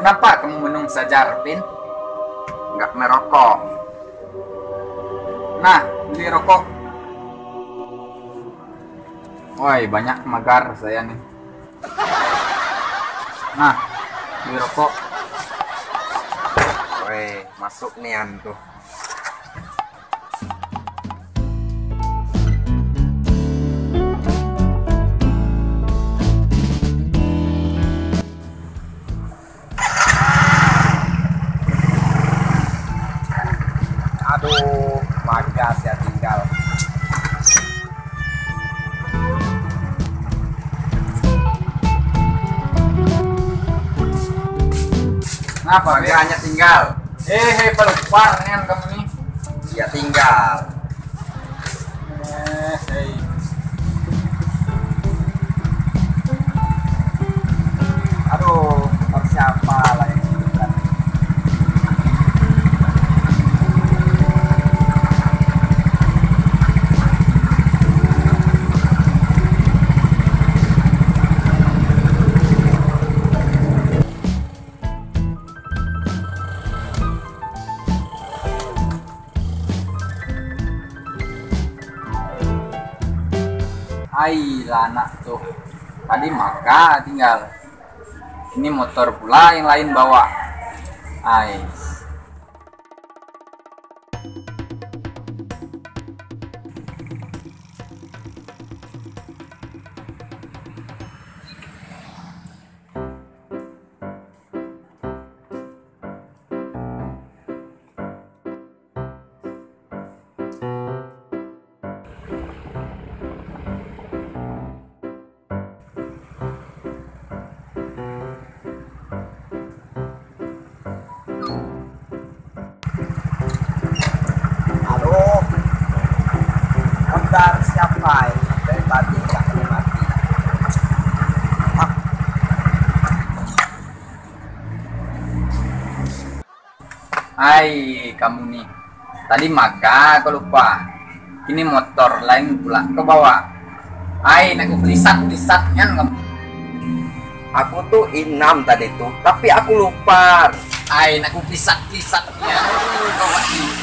Kenapa kamu menung saja, Arvin? Nggak merokok. Nah, beli rokok. Woi, banyak magar saya nih. Nah, beli rokok. Woi, masuk nih tuh. Aduh, magas ya tinggal. Kenapa dia hanya tinggal? Pelupar nih kamu nih. Ya tinggal. Hei. Aduh, harus siapa lah yang hidupkan. Hai lah anak tuh. Tadi maka tinggal. Ini motor pula yang lain bawa. Hai. Aduh, bentar siapa ini? Dari tadi nggak mati. Ah, Hai kamu nih. Tadi maka kau lupa. Ini motor lain pula kau bawa. Hai, aku pelisat-pelisatnya kamu. aku tuh inam tadi tuh, tapi aku lupa. Hai, aku pelisat-pelisatnya. Kau